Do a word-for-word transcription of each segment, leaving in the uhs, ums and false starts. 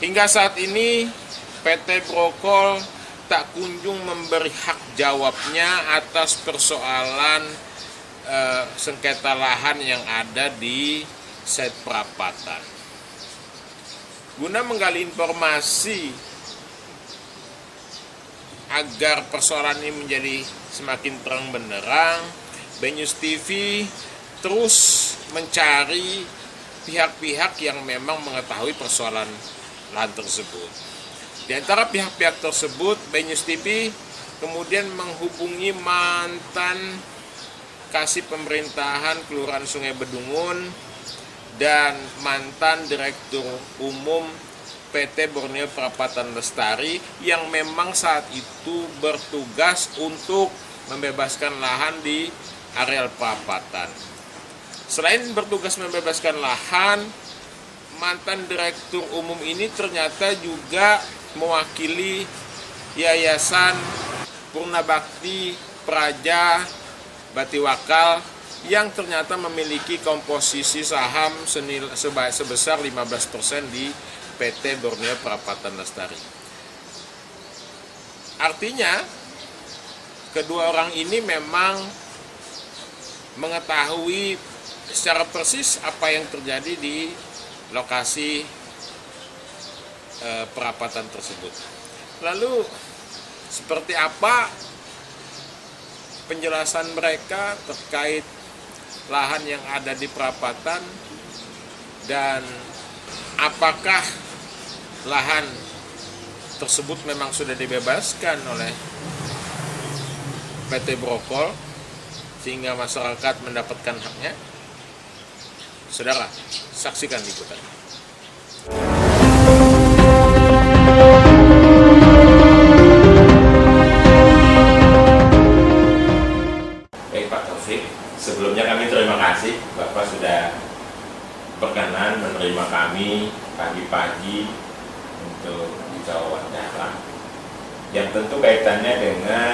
Hingga saat ini P T Brokol tak kunjung memberi hak jawabnya atas persoalan eh, sengketa lahan yang ada di site perapatan. Guna menggali informasi agar persoalan ini menjadi semakin terang benderang, BNews T V terus mencari pihak-pihak yang memang mengetahui persoalan lahan tersebut. Di antara pihak-pihak tersebut, BNews T V kemudian menghubungi mantan Kasih Pemerintahan Kelurahan Sungai Bedungun dan mantan Direktur Umum P T Borneo Perapatan Lestari yang memang saat itu bertugas untuk membebaskan lahan di areal perapatan. Selain bertugas membebaskan lahan, mantan Direktur Umum ini ternyata juga mewakili Yayasan Purnabakti Praja Batiwakal yang ternyata memiliki komposisi saham senil, sebesar lima belas persen di P T Borneo Perapatan Lestari. Artinya, kedua orang ini memang mengetahui secara persis apa yang terjadi di lokasi e, perapatan tersebut. Lalu, seperti apa penjelasan mereka terkait lahan yang ada di perapatan dan apakah lahan tersebut memang sudah dibebaskan oleh P T Brokol sehingga masyarakat mendapatkan haknya? Saudara, saksikan liputannya. Baik Pak Taufik, sebelumnya kami terima kasih Bapak sudah berkenan menerima kami pagi-pagi untuk bisa wawancara yang tentu kaitannya dengan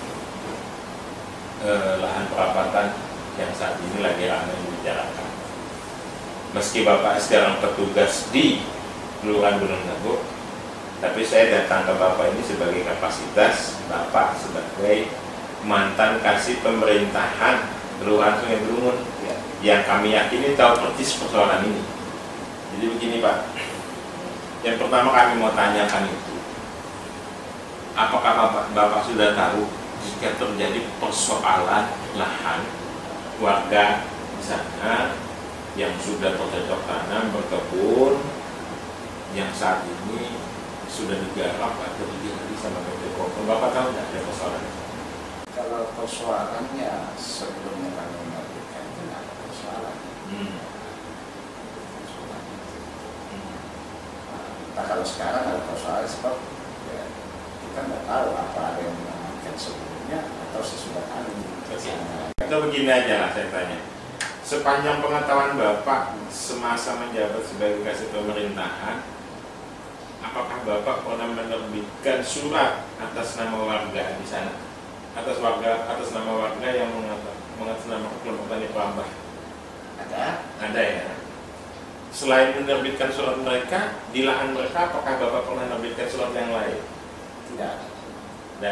eh, lahan perapatan yang saat ini lagi ramai dibicarakan. Meski Bapak sekarang petugas di Kelurahan Gunung Tenggur, tapi saya datang ke Bapak ini sebagai kapasitas Bapak sebagai mantan Kasih Pemerintahan Kelurahan Sungai Bedungun ya, yang kami yakini tahu persis persoalan ini. Jadi begini Pak, yang pertama kami mau tanyakan itu, apakah Bapak, Bapak sudah tahu jika terjadi persoalan lahan warga di sana yang sudah bercocok tanam, berkebun, yang saat ini sudah digarap atau digali sama P T Brokol? Bapak tahu tidak ada persoalan? Kalau persoalannya sebelumnya kami menerbitkan itu tidak ada persoalan. Hmm. persoalan. Hmm. Nah, kalau sekarang ada persoalan sebab ya, kita tidak tahu apa ada yang mengamankan sebelumnya atau sesudah kami. Itu begini aja lah saya tanya. Sepanjang pengetahuan Bapak semasa menjabat sebagai Kasih Pemerintahan, apakah Bapak pernah menerbitkan surat atas nama warga di sana? Atas warga, atas nama warga yang mengatasnamakan kelompok tani Pelambah? Ada. Ada ya. Selain menerbitkan surat mereka, di lahan mereka, apakah Bapak pernah menerbitkan surat yang lain? Tidak. Dan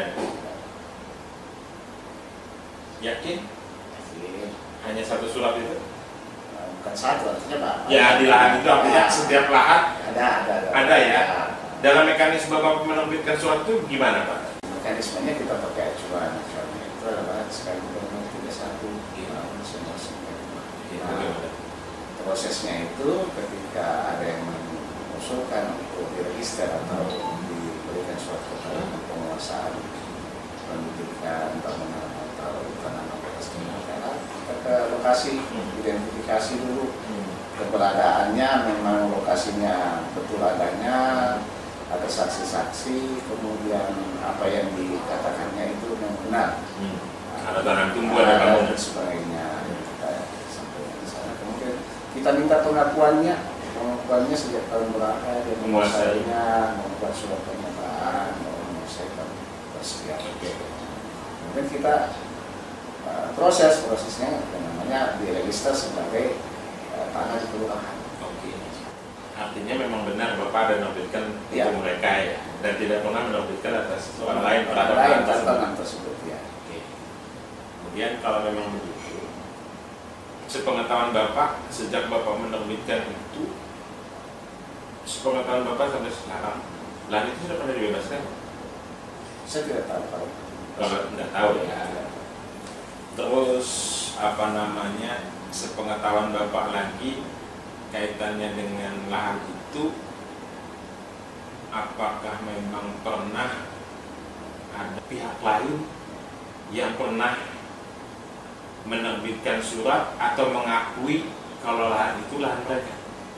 yakin? Yakin. Hanya satu surat itu? Bukan satu, artinya Pak. Ya, di lahan itu artinya ya. Setiap lahan ada, ada, ada. Ada ya. Ya. Dalam mekanisme Bapak menerbitkan surat itu gimana Pak? Mekanismenya kita pakai acuan, acuannya itu adalah sekali nomor tiga puluh satu tahun sembilan puluh sembilan. Prosesnya itu ketika ada yang mengusulkan untuk diregister atau diberikan suatu keterangan penguasaan pendidikan bangunan atau tanaman atas negara, kita ke lokasi identifikasi dulu keberadaannya, memang lokasinya betul adanya, ada saksi-saksi, kemudian apa yang dikatakannya itu memang benar. Hmm. Ada tanah tumbuh, ada bangunan dan sebagainya. Kita sampaikan di sana. Kemudian kita minta pengakuannya, pengakuannya sejak tahun berapa dia menguasainya, membuat surat pernyataan, menguasaikan bersedia. Kemudian kita uh, proses prosesnya yang namanya diregister sebagai uh, tanah di kelurahan. Oke. Artinya memang benar Bapak ada menerbitkan Ya. untuk mereka ya, dan tidak pernah menerbitkan atas orang lain Orang terhadap lain lahan tersebut. tanah tersebut ya. Oke. Kemudian kalau memang begitu, sepengetahuan Bapak sejak Bapak menerbitkan itu, sepengetahuan Bapak sampai sekarang, lahan itu sudah pernah dibebaskan? Saya tidak tahu kalau Kalau tidak tahu ya. Terus apa namanya, sepengetahuan Bapak lagi kaitannya dengan lahan itu, apakah memang pernah ada pihak lain yang pernah menerbitkan surat atau mengakui kalau lahan itu lahan mereka?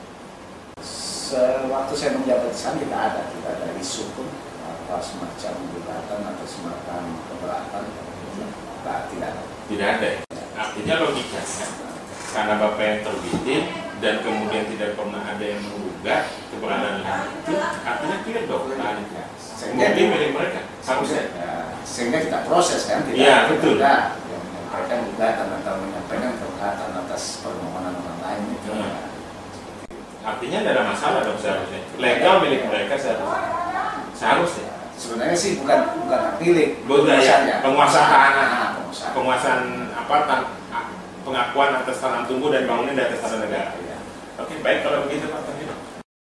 sewaktu saya menjabat di sana tidak ada, tidak ada isu pun apa semacam gugatan atau semacam keberatan, nah, tidak ada. Tidak ada ya? Artinya logikanya, karena Bapak yang terbitin dan kemudian tidak pernah ada yang menggugat keberadaan lahan itu, artinya clear dong lahan itu. Sehingga Mungkin milik mereka, harusnya. ya, sehingga kita proses kan, tidak Iya, betul. tidak yang menyampaikan gugatan atau menyampaikan keberatan atas permohonan orang lain itu. Hmm. ya. Artinya tidak ada masalah dong seharusnya. Legal milik mereka seharusnya. Seharusnya. Sebenarnya sih bukan bukan hak milik, Bukan ya, penguasaan. Nah, penguasaan. Penguasaan apa tan pengakuan atas tanah tumbuh dan bangunan di atas tanah negara. Ya. Oke, baik kalau begitu Pak Tangino.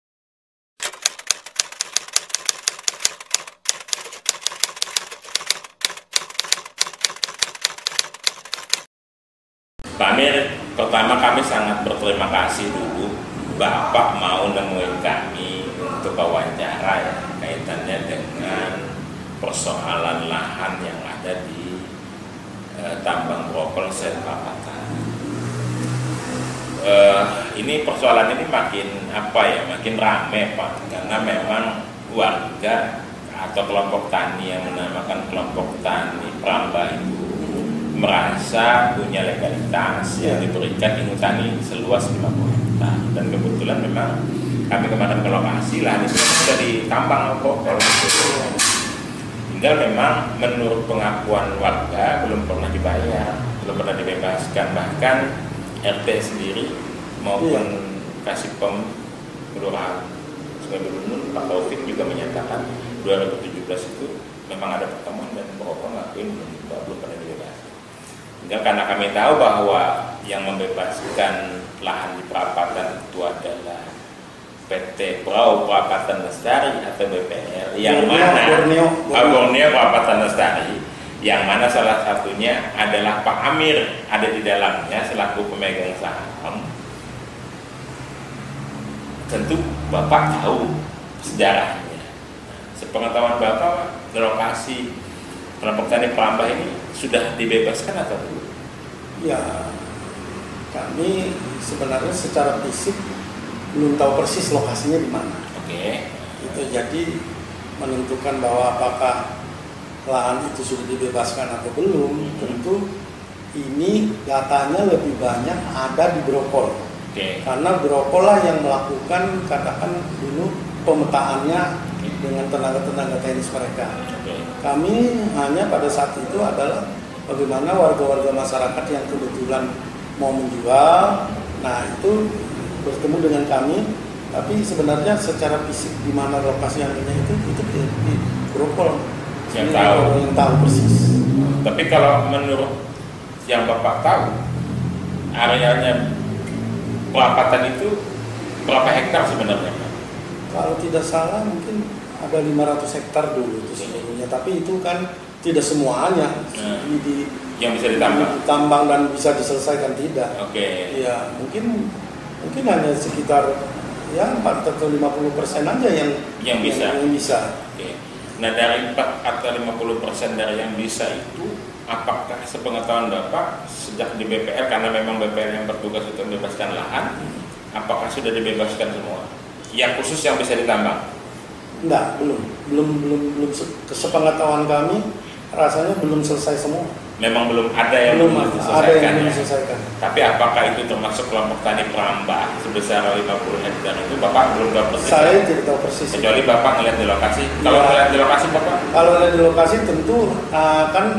Pak Amir, pertama kami sangat berterima kasih dulu Bapak mau nemuin kami untuk wawancara ya, kaitannya dengan persoalan lahan yang ada di eh, tambang Grogol Sen Prapatan. Eh, ini persoalan ini makin apa ya, makin rame Pak, karena memang warga atau kelompok tani yang menamakan kelompok tani Pramba itu merasa punya legalitas yang diberikan ilmu tani seluas lima puluh hektar, dan kebetulan memang kami kemarin ke lokasi lahan itu sudah ditambang kok kalau tinggal memang menurut pengakuan warga belum pernah dibayar, belum pernah dibebaskan, bahkan R T sendiri maupun Kasipem Kelurahan Sungai Belunun Pak Taufik juga menyatakan dua ribu tujuh belas itu memang ada pertemuan dan Grogol ngakuin belum belum pernah dibebaskan. Enggak, karena kami tahu bahwa yang membebaskan lahan di Prapatan itu adalah P T Brau Prapatan Lestari atau B P L, yang Borneo, mana Borneo, Borneo. Borneo Prapatan Lestari, yang mana salah satunya adalah Pak Amir ada di dalamnya selaku pemegang saham. Tentu Bapak tahu sejarahnya. Sepengetahuan Bapak, di lokasi kelompok tani Pramba ini sudah dibebaskan atau belum? Ya, kami sebenarnya secara fisik belum tahu persis lokasinya di mana. Oke. Itu jadi menentukan bahwa apakah lahan itu sudah dibebaskan atau belum, Hmm. tentu ini datanya lebih banyak ada di Grogol. Oke. Karena Grogol lah yang melakukan katakan dulu pemetaannya dengan tenaga-tenaga teknis mereka. Oke. Kami hanya pada saat itu adalah bagaimana warga-warga masyarakat yang kebetulan mau menjual, nah itu bertemu dengan kami, tapi sebenarnya secara fisik di mana lokasi yang punya itu itu di, di Grogol. Yang Ini tahu. yang tahu persis. Tapi kalau menurut yang Bapak tahu, arealnya Prapatan itu berapa hektar sebenarnya? Kalau tidak salah mungkin ada lima ratus hektar dulu itu seluruhnya, tapi itu kan tidak semuanya Hmm. di, di, Yang bisa ditambang. ditambang dan bisa diselesaikan, tidak. Oke. Ya mungkin mungkin hanya sekitar ya empat atau lima puluh persen aja yang Yang bisa. yang, yang bisa. Oke. Nah, dari empat atau lima puluh persen dari yang bisa itu, apakah sepengetahuan Bapak sejak di B P L, karena memang B P L yang bertugas untuk membebaskan lahan, apakah sudah dibebaskan semua? Yang khusus yang bisa ditambang? Enggak, belum belum belum belum se- kesepengetahuan kami rasanya belum selesai semua. Memang belum ada yang Belum belum ada diselesaikan, yang belum ya? diselesaikan. Tapi apakah itu termasuk kelompok tani Pramba sebesar lima puluh hektar itu Bapak belum tahu persis? Saya tidak tahu persis. Kecuali Bapak ngeliat di lokasi. Kalau Ya. ngeliat di lokasi Bapak? Kalau ada di lokasi tentu uh, kan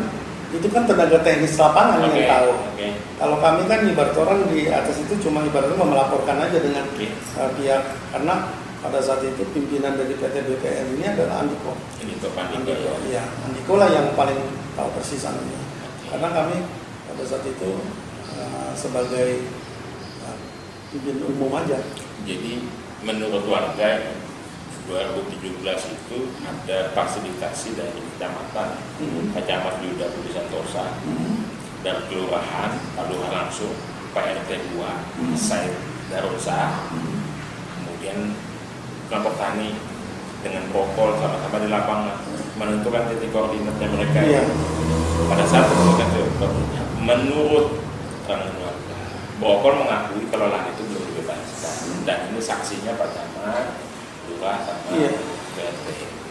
itu kan tenaga teknis lapangan okay. yang tahu. Okay. Kalau kami kan ibarat orang di atas itu cuma ibaratnya melaporkan aja dengan okay. uh, pihak, karena pada saat itu pimpinan dari P T B P M ini adalah Andiko. Andiko, Andiko, ya. Andiko lah yang paling tahu persis anunya. Okay. Karena kami pada saat itu uh, sebagai uh, pimpin umum aja. Jadi menurut warga dua ribu tujuh belas itu ada fasilitasi dari kecamatan, mm-hmm. Kecamatan Yuda Budi Santosa, mm-hmm. dan kelurahan Paduha langsung P R T dua, mm-hmm. Said Darussa, mm-hmm. kemudian kelompok tani dengan Prokol sama-sama di lapangan menentukan titik koordinatnya mereka. Yeah. Pada saat menentukan titik koordinatnya, menurut keterangan warga, Prokol mengakui kalau lahan itu belum dibebaskan, dan ini saksinya Pak Camat, Lurah sama yeah. Ketua R T.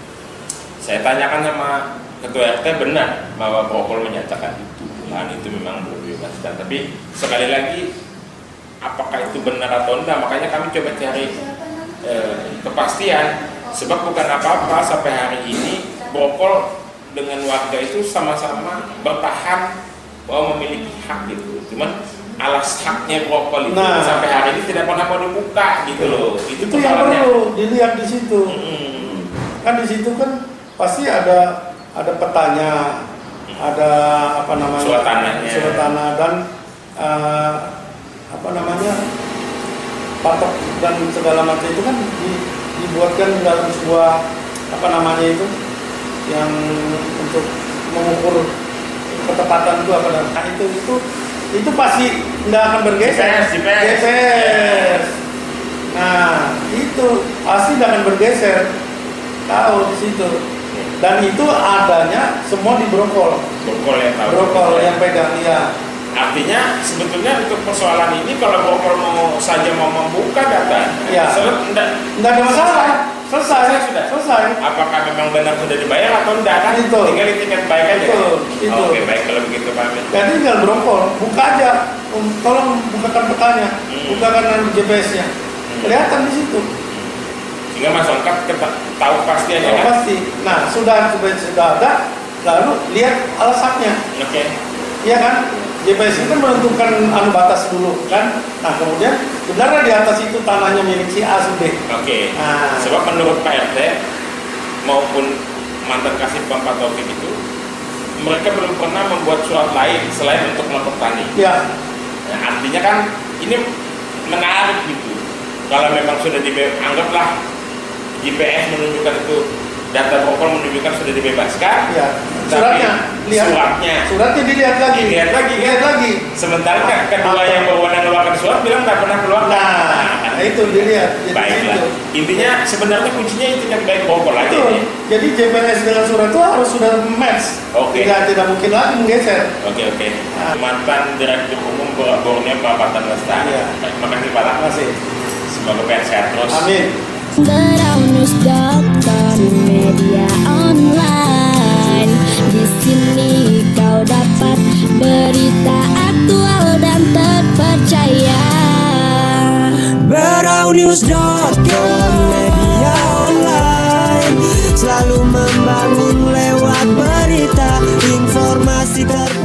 Saya tanyakan sama Ketua R T, benar bahwa Prokol menyatakan itu lahan itu memang belum dibebaskan. Tapi sekali lagi, apakah itu benar atau tidak? Makanya kami coba cari eh, kepastian. Sebab bukan apa-apa sampai hari ini Prokol dengan warga itu sama-sama bertahan bahwa memiliki hak gitu. Cuman alas haknya Prokol itu nah, sampai hari ini tidak pernah mau dibuka gitu loh. Itu, itu yang perlu dilihat di situ. Hmm. Kan di situ kan pasti ada ada petanya, hmm. ada apa namanya? Surat tanahnya. Surat tanah dan uh, apa namanya? patok dan segala macam itu kan di, dibuatkan dalam sebuah apa namanya itu yang untuk mengukur ketepatan itu apa namanya? Itu itu itu pasti nggak akan bergeser. G P S, G P S. Nah, itu pasti nggak akan bergeser. Tahu di situ. Dan itu adanya semua di Prokol. Prokol yang tahu. Prokol yang pegang dia. Artinya sebetulnya untuk persoalan ini kalau Prokol mau saja mau membuka data, ya. Enggak ada masalah. Selesai, selesai, sudah selesai. Apakah memang benar sudah dibayar atau enggak kan? Itu. Tinggal di tingkat baik aja. Itu. Itu. Oke, baik kalau begitu Pak Amin. Jadi tinggal Prokol, buka aja. Um, tolong bukakan petanya, hmm. bukakan G P S-nya. Hmm. Kelihatan di situ. Sehingga Mas Lengkap tahu pasti aja kan? Pasti. Nah, sudah sudah ada, lalu lihat alasannya. Oke. Okay. Iya kan? G P S itu kan menentukan anu batas dulu kan. Nah kemudian benar di atas itu tanahnya milik si A si B. Oke. Okay. Nah, sebab menurut Pak R T maupun mantan kasih Pak Taufik itu, mereka belum pernah membuat surat lain selain untuk kelompok tani. Ya. Nah, artinya kan ini menarik gitu. Kalau memang sudah dianggaplah G P S menunjukkan itu, data Prokol menunjukkan sudah dibebaskan. Ya. Suratnya, lihat, suratnya, suratnya dilihat lagi, dilihat lagi, lihat lagi. Sementara kan kedua yang berwenang mengeluarkan surat bilang nggak pernah keluar. Nah, nah itu dilihat. Baiklah. Intinya sebenarnya kuncinya itu yang baik Prokol aja. Ini. Jadi G P S dengan surat itu harus sudah match. Oke. Okay. Tidak tidak mungkin lagi menggeser. Oke okay, oke. Okay. Nah. Mantan Direktur Umum Borneo Pak Patan Lestari. Ya. Terima kasih Pak. Terima kasih. Semoga P R sehat terus. Amin. Beraunews dot com media online. Di sini kau dapat berita aktual dan terpercaya. Beraunews dot com media online, selalu membangun lewat berita, informasi terbaru.